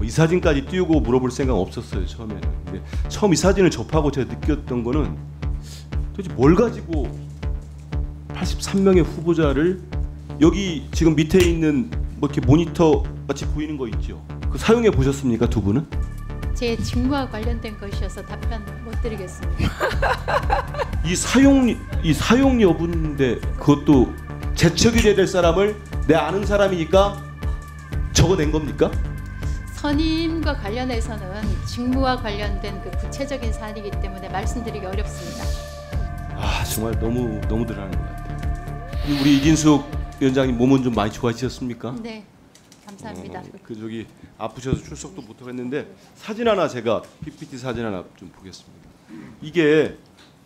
이 사진까지 띄우고 물어볼 생각 없었어요 처음에는. 근데 처음 이 사진을 접하고 제가 느꼈던 거는 도대체 뭘 가지고 83명의 후보자를 여기 지금 밑에 있는 뭐 이렇게 모니터 같이 보이는 거 있죠? 그 사용해 보셨습니까 두 분은? 제 직무와 관련된 것이어서 답변 못 드리겠습니다. 이 사용 여부인데 그것도 재척이 돼야 될 사람을 내 아는 사람이니까 적어낸 겁니까? 선임과 관련해서는 직무와 관련된 그 구체적인 사안이기 때문에 말씀드리기 어렵습니다. 아 정말 너무들 하는 것 같아요. 우리 이진숙 위원장님 몸은 좀 많이 좋아지셨습니까? 네, 감사합니다. 그 저기 아프셔서 출석도 못하고 했는데 사진 하나 제가 PPT 사진 하나 좀 보겠습니다. 이게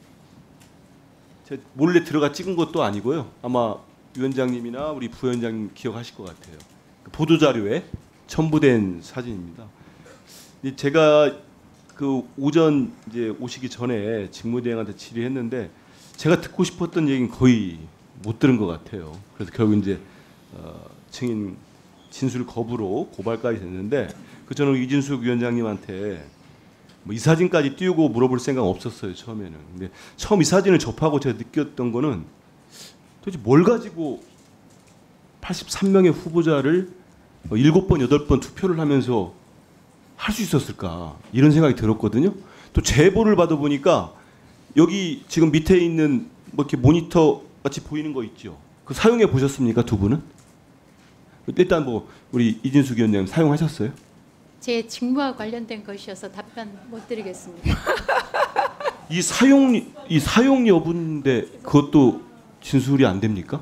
제가 몰래 들어가 찍은 것도 아니고요. 아마 위원장님이나 우리 부위원장님 기억하실 것 같아요. 그 보도자료에 첨부된 사진입니다. 제가 그 오전 이제 오시기 전에 직무대행한테 질의했는데 제가 듣고 싶었던 얘기는 거의 못 들은 것 같아요. 그래서 결국 이제 증인 진술 거부로 고발까지 됐는데 저는 이진숙 위원장님한테 뭐 이 사진까지 띄우고 물어볼 생각 없었어요 처음에는. 근데 처음 이 사진을 접하고 제가 느꼈던 거는 도대체 뭘 가지고 83명의 후보자를 7번, 8번 투표를 하면서 할 수 있었을까 이런 생각이 들었거든요. 또 제보를 받아보니까 여기 지금 밑에 있는 뭐 이렇게 모니터 같이 보이는 거 있죠. 그 사용해 보셨습니까 두 분은? 일단 뭐 우리 이진숙 위원장님 사용하셨어요? 제 직무와 관련된 것이어서 답변 못 드리겠습니다. 이 사용 여부인데 그것도 진술이 안 됩니까?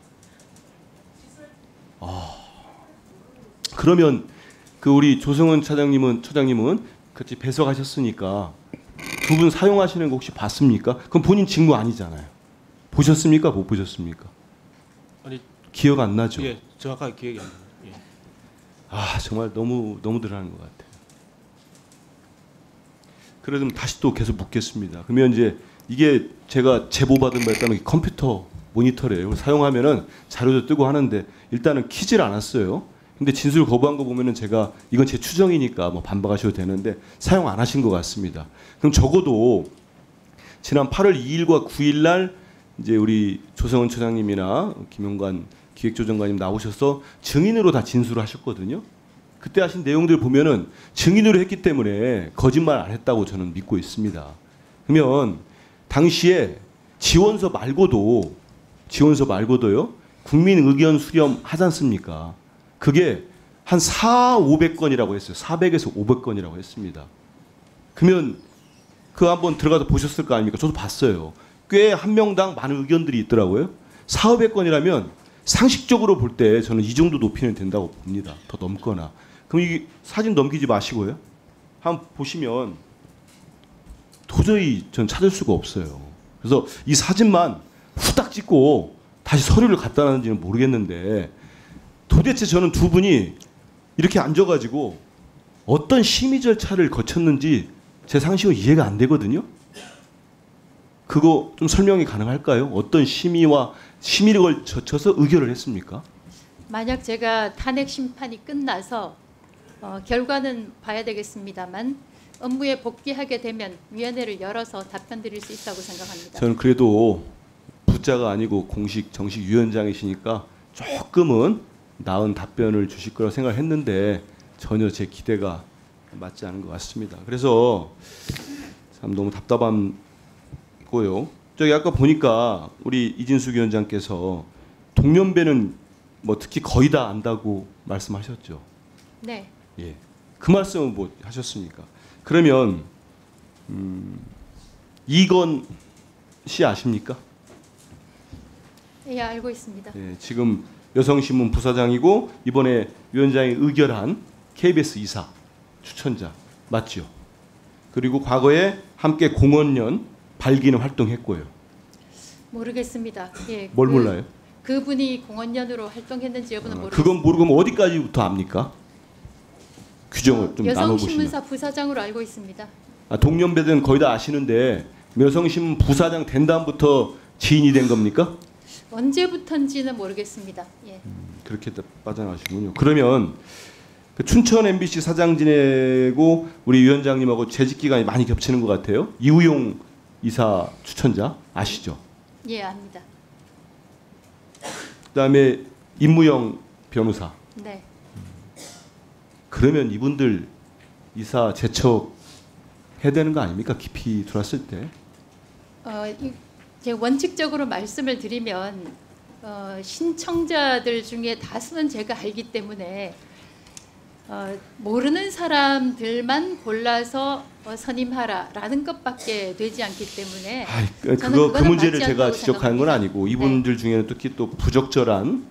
그러면 그 우리 조성은 처장님은 같이 배석하셨으니까 두 분 사용하시는 거 혹시 봤습니까? 그럼 본인 직무 아니잖아요. 보셨습니까? 못 보셨습니까? 아니 기억 안 나죠? 예, 정확하게 기억이 안 나요. 예. 아 정말 너무들 하는 것 같아요. 그래도 다시 또 계속 묻겠습니다. 그러면 이제 이게 제가 제보받은 바에 따르면 컴퓨터 모니터래요. 이걸 사용하면은 자료도 뜨고 하는데 일단은 키질 않았어요. 근데 진술 거부한 거 보면은 제가 이건 제 추정이니까 뭐 반박하셔도 되는데 사용 안 하신 것 같습니다. 그럼 적어도 지난 8월 2일과 9일 날 이제 우리 조성은 처장님이나 김용관 기획조정관님 나오셔서 증인으로 다 진술을 하셨거든요. 그때 하신 내용들 보면은 증인으로 했기 때문에 거짓말 안 했다고 저는 믿고 있습니다. 그러면 당시에 지원서 말고도요 국민 의견 수렴 하지 않습니까? 그게 한 500건이라고 했어요. 400에서 500건이라고 했습니다. 그러면 그 한번 들어가서 보셨을 거 아닙니까? 저도 봤어요. 꽤 한 명당 많은 의견들이 있더라고요. 400건이라면 상식적으로 볼 때 저는 이 정도 높이는 된다고 봅니다. 더 넘거나. 그럼 이 사진 넘기지 마시고요. 한번 보시면 도저히 전 찾을 수가 없어요. 그래서 이 사진만 후딱 찍고 다시 서류를 갖다 놨는지는 모르겠는데 도대체 저는 두 분이 이렇게 앉아가지고 어떤 심의 절차를 거쳤는지 제 상식은 이해가 안 되거든요. 그거 좀 설명이 가능할까요? 어떤 심의를 거쳐서 의결을 했습니까? 만약 제가 탄핵 심판이 끝나서 결과는 봐야 되겠습니다만 업무에 복귀하게 되면 위원회를 열어서 답변 드릴 수 있다고 생각합니다. 저는 그래도 부자가 아니고 정식 위원장이시니까 조금은 나은 답변을 주실 거라고 생각했는데 전혀 제 기대가 맞지 않은 것 같습니다. 그래서 참 너무 답답하고요. 저기 아까 보니까 우리 이진숙 위원장께서 동년배는 뭐 특히 거의 다 안다고 말씀하셨죠. 네. 예. 그 말씀은 뭐 하셨습니까? 그러면 이건 씨 아십니까? 예, 알고 있습니다. 예, 지금 여성신문 부사장이고 이번에 위원장이 의결한 KBS 이사 추천자 맞죠? 그리고 과거에 함께 공원연 발기는 활동했고요. 모르겠습니다. 예, 뭘 몰라요? 그분이 공원연으로 활동했는지 여부는 모르겠습니다. 그건 모르고 뭐 어디까지부터 압니까? 규정을 좀 나눠보시면. 여성신문사 부사장으로 알고 있습니다. 동년배들은 거의 다 아시는데 여성신문 부사장 된 다음부터 지인이 된 겁니까? 언제부턴지는 모르겠습니다. 예. 그렇게 빠져나가시군요. 그러면 그 춘천 MBC 사장 지내고 우리 위원장님하고 재직 기간이 많이 겹치는 것 같아요. 이우용 이사 추천자 아시죠? 예, 압니다. 그다음에 임무영 변호사. 네. 그러면 이분들 이사 제척 해야 되는 거 아닙니까? 깊이 들어왔을 때. 제가 원칙적으로 말씀을 드리면 신청자들 중에 다수는 제가 알기 때문에 모르는 사람들만 골라서 선임하라라는 것밖에 되지 않기 때문에 그 문제를 맞지 제가 않다고 지적한 건 생각합니다. 아니고 이분들 중에는 특히 또 부적절한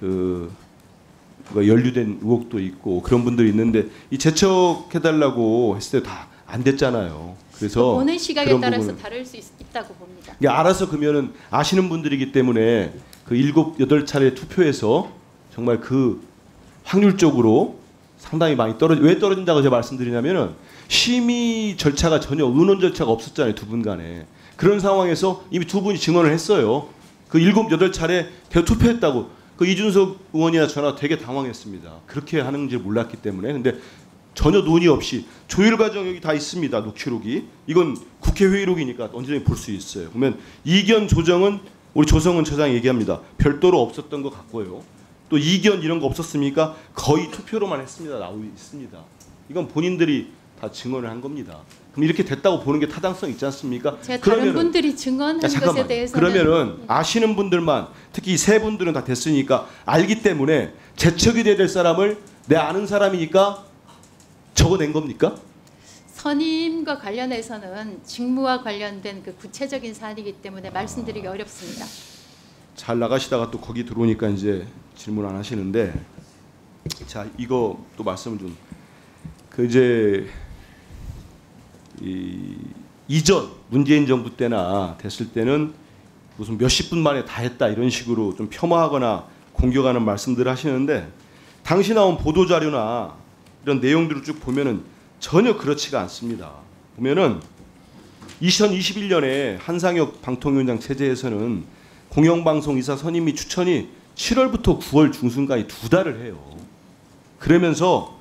그가 연루된 의혹도 있고 그런 분들이 있는데 이 제척해달라고 했을 때 다 안 됐잖아요. 그래서 보는 시각에 그런 따라서 부분을- 다를 수 있다고 봅니다. 이게 알아서 그러면은 아시는 분들이기 때문에 그 7, 8차례 투표에서 정말 그 확률적으로 상당히 많이 왜 떨어진다고 제가 말씀드리냐면은 심의 절차가 전혀 의논 절차가 없었잖아요. 두 분 간에. 그런 상황에서 이미 두 분이 증언을 했어요. 그 7, 8차례 계속 투표했다고. 그 이준석 의원이나 저나 되게 당황했습니다. 그렇게 하는 줄 몰랐기 때문에. 근데 전혀 논의 없이 조율 과정 여기 다 있습니다. 녹취록이. 이건 국회 회의록이니까 언제든지 볼 수 있어요. 그러면 이견 조정은 우리 조성은 처장이 얘기합니다. 별도로 없었던 것 같고요. 또 이견 이런 거 없었습니까? 거의 투표로만 했습니다. 나오고 있습니다. 이건 본인들이 다 증언을 한 겁니다. 그럼 이렇게 됐다고 보는 게 타당성 있지 않습니까? 제가 다른 분들이 증언한 것에 대해서는 그러면은 아시는 분들만 특히 이 세 분들은 다 됐으니까 알기 때문에 제척이 돼야 될 사람을 내 아는 사람이니까 적어낸 겁니까? 선임과 관련해서는 직무와 관련된 그 구체적인 사안이기 때문에 말씀드리기 어렵습니다. 잘 나가시다가 또 거기 들어오니까 이제 질문 안 하시는데 자 이거 또 말씀을 좀 그 이제 이전 문재인 정부 때나 됐을 때는 무슨 몇십 분 만에 다 했다 이런 식으로 좀 폄하하거나 공격하는 말씀들을 하시는데 당시 나온 보도 자료나 이런 내용들을 쭉 보면은 전혀 그렇지가 않습니다. 보면은 2021년에 한상혁 방통위원장 체제에서는 공영방송 이사 선임 및 추천이 7월부터 9월 중순까지 2달을 해요. 그러면서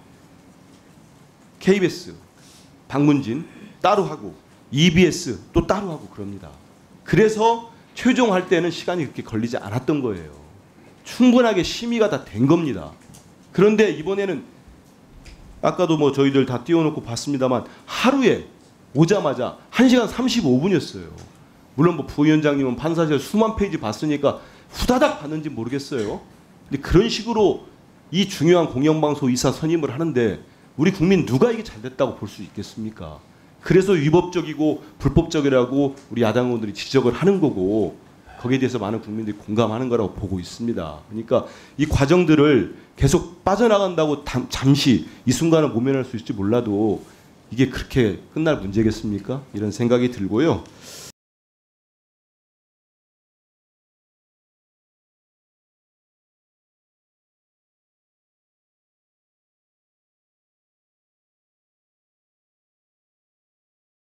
KBS, 박문진 따로 하고 EBS 또 따로 하고 그럽니다. 그래서 최종할 때는 시간이 그렇게 걸리지 않았던 거예요. 충분하게 심의가 다 된 겁니다. 그런데 이번에는 아까도 뭐 저희들 다 띄워놓고 봤습니다만 하루에 오자마자 1시간 35분이었어요. 물론 뭐 부위원장님은 판사실 수만 페이지 봤으니까 후다닥 봤는지 모르겠어요. 근데 그런 식으로 이 중요한 공영방송 이사 선임을 하는데 우리 국민 누가 이게 잘 됐다고 볼 수 있겠습니까? 그래서 위법적이고 불법적이라고 우리 야당 의원들이 지적을 하는 거고 거기에 대해서 많은 국민들이 공감하는 거라고 보고 있습니다. 그러니까 이 과정들을 계속 빠져나간다고 잠시 이 순간을 모면할 수 있을지 몰라도 이게 그렇게 끝날 문제겠습니까? 이런 생각이 들고요.